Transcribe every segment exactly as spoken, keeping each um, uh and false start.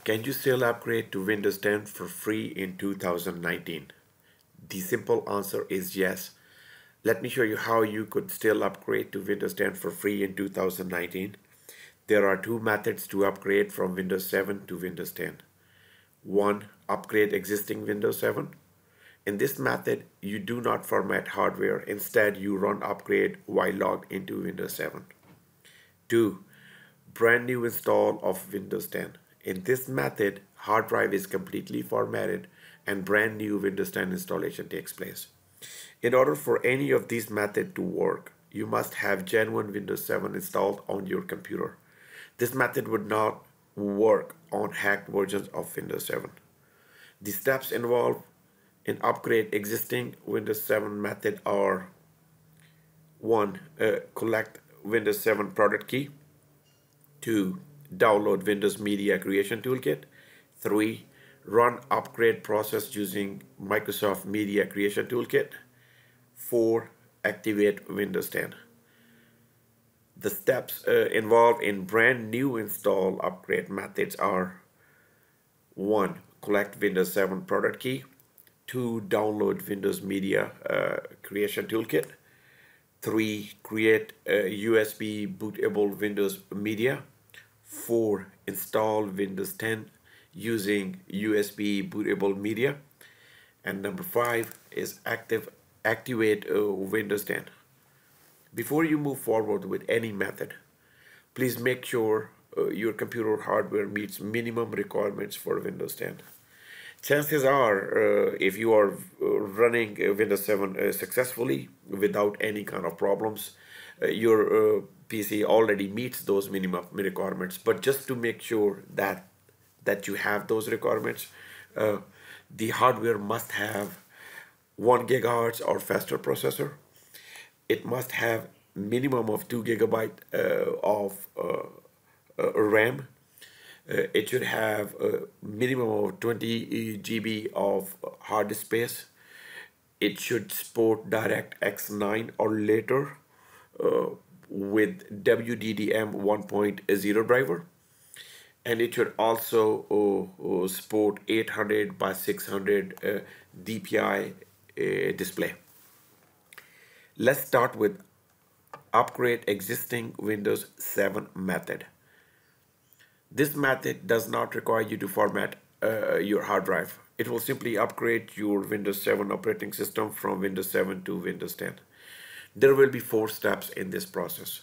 Can you still upgrade to Windows ten for free in two thousand nineteen? The simple answer is yes. Let me show you how you could still upgrade to Windows ten for free in two thousand nineteen. There are two methods to upgrade from Windows seven to Windows ten. One, upgrade existing Windows seven. In this method, you do not format hardware. Instead, you run upgrade while logged into Windows seven. Two, brand new install of Windows ten. In this method, hard drive is completely formatted and brand new Windows ten installation takes place. In order for any of these methods to work, you must have genuine Windows seven installed on your computer. This method would not work on hacked versions of Windows seven. The steps involved in upgrade existing Windows seven method are: one. Uh, collect Windows seven product key. Two. Download Windows Media Creation Toolkit. Three. Run upgrade process using Microsoft Media Creation Toolkit. Four. Activate Windows ten. The steps uh, involved in brand new install upgrade methods are: one. Collect Windows seven product key. Two. Download Windows Media uh, Creation Toolkit. Three. Create a U S B bootable Windows Media. Four. Install Windows ten using U S B bootable media. And number five is active activate uh, Windows ten. Before you move forward with any method, please make sure uh, your computer hardware meets minimum requirements for Windows ten. Chances are, uh, if you are uh, running uh, Windows seven uh, successfully without any kind of problems, uh, your uh, P C already meets those minimum requirements. But just to make sure that that you have those requirements, uh, the hardware must have one gigahertz or faster processor. It must have minimum of two gigabyte uh, of uh, uh, RAM. Uh, it should have a minimum of twenty G B of hard disk space. It should support DirectX nine or later uh, with W D D M one point oh driver. And it should also uh, uh, support eight hundred by six hundred uh, D P I uh, display. Let's start with upgrade existing Windows seven method. This method does not require you to format uh, your hard drive. It will simply upgrade your Windows seven operating system from Windows seven to Windows ten. There will be four steps in this process.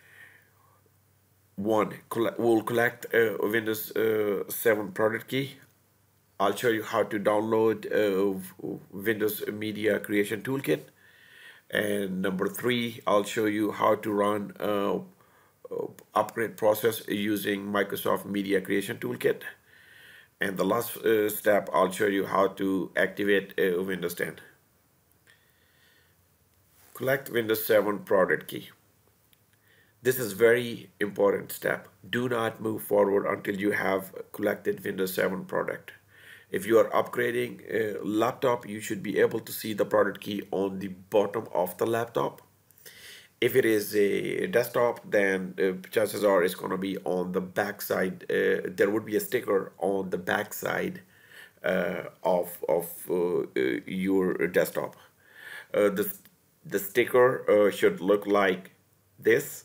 One, we'll collect uh, Windows uh, seven product key. I'll show you how to download uh, Windows Media Creation Toolkit. And number three, I'll show you how to run uh, uh, upgrade process using Microsoft Media Creation Toolkit. And the last uh, step, I'll show you how to activate uh, Windows ten. Collect Windows seven product key. This is very important step. Do not move forward until you have collected Windows seven product. If you are upgrading a laptop, you should be able to see the product key on the bottom of the laptop. If it is a desktop, then uh, chances are it's going to be on the back side. Uh, there would be a sticker on the back side uh, of, of uh, uh, your desktop. Uh, the, the sticker uh, should look like this.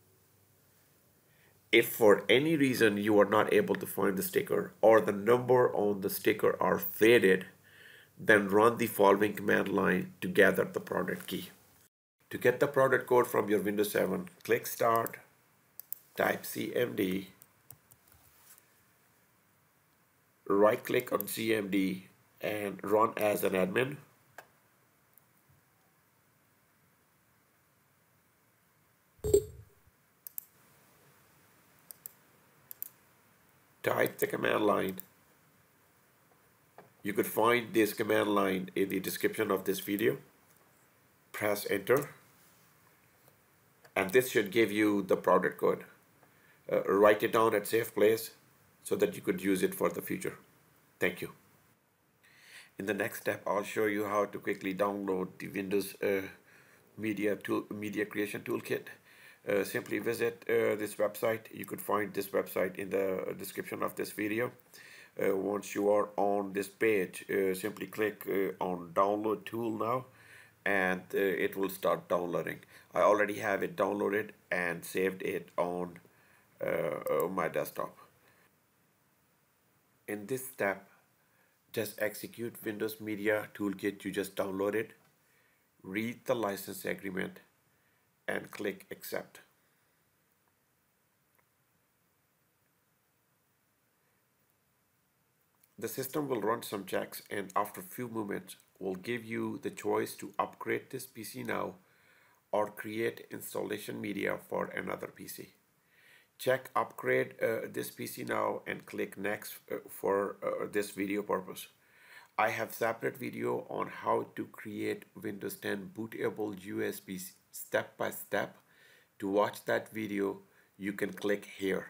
If for any reason you are not able to find the sticker or the number on the sticker are faded, then run the following command line to gather the product key. To get the product code from your Windows seven, click Start, type C M D, right click on C M D and run as an admin. Type the command line. You could find this command line in the description of this video. Press enter. And this should give you the product code. Uh, write it down at safe place so that you could use it for the future. Thank you. In the next step, I'll show you how to quickly download the Windows uh, Media tool, Media Creation Toolkit. Uh, simply visit uh, this website. You could find this website in the description of this video. Uh, once you are on this page, uh, simply click uh, on download tool now, and uh, it will start downloading. I already have it downloaded and saved it on uh, uh, my desktop. In this step, just execute Windows Media Toolkit you just downloaded, read the license agreement, and click accept. The system will run some checks, and after a few moments will give you the choice to upgrade this P C now or create installation media for another P C. Check upgrade uh, this P C now and click next uh, for uh, this video purpose. I have separate video on how to create Windows ten bootable U S B step by step. To watch that video, you can click here.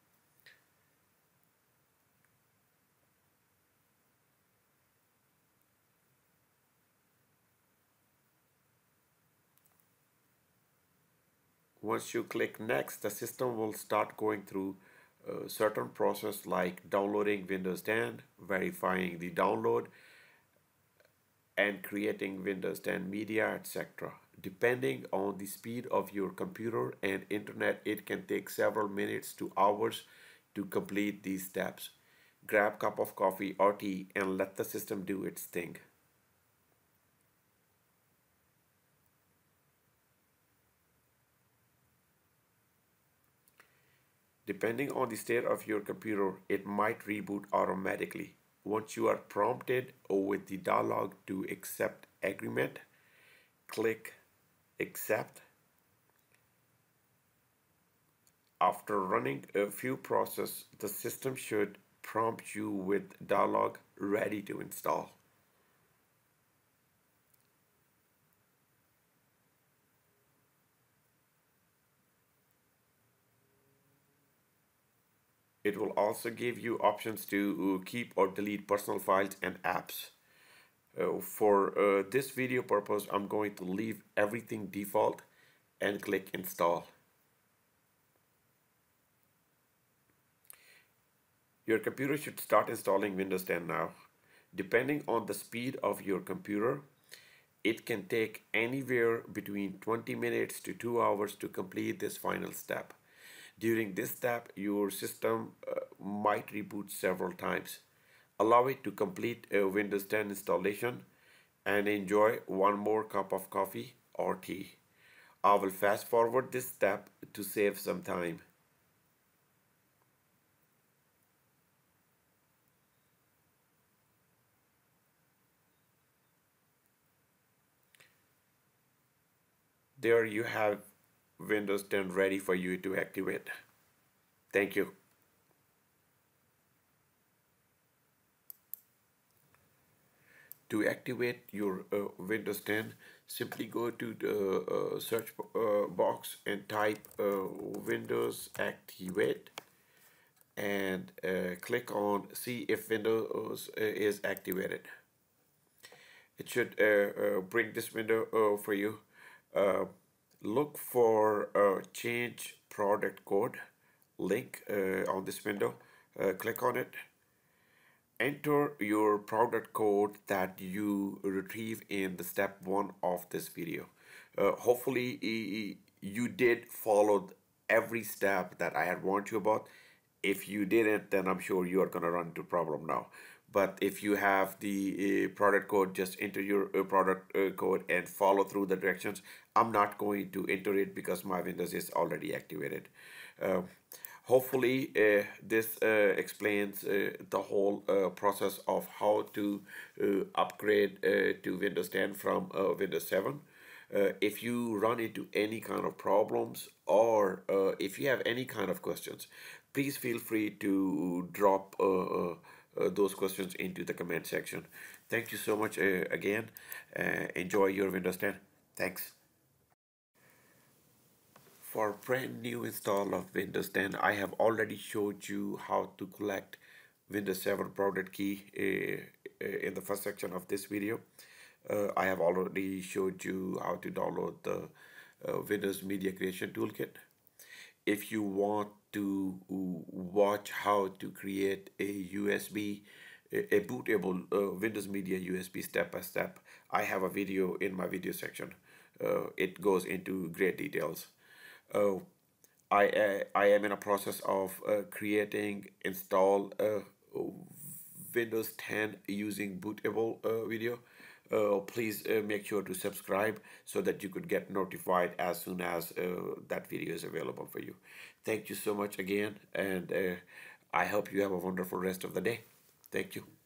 Once you click next, the system will start going through a certain process like downloading Windows ten, verifying the download, and creating Windows ten media, et cetera. Depending on the speed of your computer and internet, it can take several minutes to hours to complete these steps. Grab a cup of coffee or tea and let the system do its thing. Depending on the state of your computer, it might reboot automatically. Once you are prompted with the dialog to accept agreement, click accept. After running a few processes, the system should prompt you with dialog ready to install. It will also give you options to keep or delete personal files and apps. Uh, for uh, this video purpose, I'm going to leave everything default and click install. Your computer should start installing Windows ten now. Depending on the speed of your computer, it can take anywhere between twenty minutes to two hours to complete this final step. During this step, your system uh, might reboot several times. Allow it to complete a Windows ten installation and enjoy one more cup of coffee or tea. I will fast forward this step to save some time. There you have Windows ten ready for you to activate. Thank you. To activate your uh, Windows ten, simply go to the uh, search uh, box and type uh, Windows Activate and uh, click on see if Windows uh, is activated. It should uh, uh, bring this window uh, for you. Uh, look for uh, change product code link uh, on this window. Uh, click on it. Enter your product code that you retrieve in the step one of this video. Uh, hopefully you did follow every step that I had warned you about. If you didn't, then I'm sure you are gonna run into problem now. But if you have the uh, product code, just enter your uh, product uh, code and follow through the directions. I'm not going to enter it because my Windows is already activated. Uh, Hopefully uh, this uh, explains uh, the whole uh, process of how to uh, upgrade uh, to Windows ten from uh, Windows seven. Uh, if you run into any kind of problems or uh, if you have any kind of questions, please feel free to drop uh, uh, uh, those questions into the comment section. Thank you so much uh, again. Uh, enjoy your Windows ten. Thanks. For brand new install of Windows ten, I have already showed you how to collect Windows seven product key uh, uh, in the first section of this video. Uh, I have already showed you how to download the uh, Windows Media Creation Toolkit. If you want to watch how to create a U S B, a, a bootable uh, Windows Media U S B step by step, I have a video in my video section. Uh, it goes into great details. Uh, I uh, I am in a process of uh, creating install uh, Windows ten using bootable uh, video. Uh, please uh, make sure to subscribe so that you could get notified as soon as uh, that video is available for you. Thank you so much again, and uh, I hope you have a wonderful rest of the day. Thank you.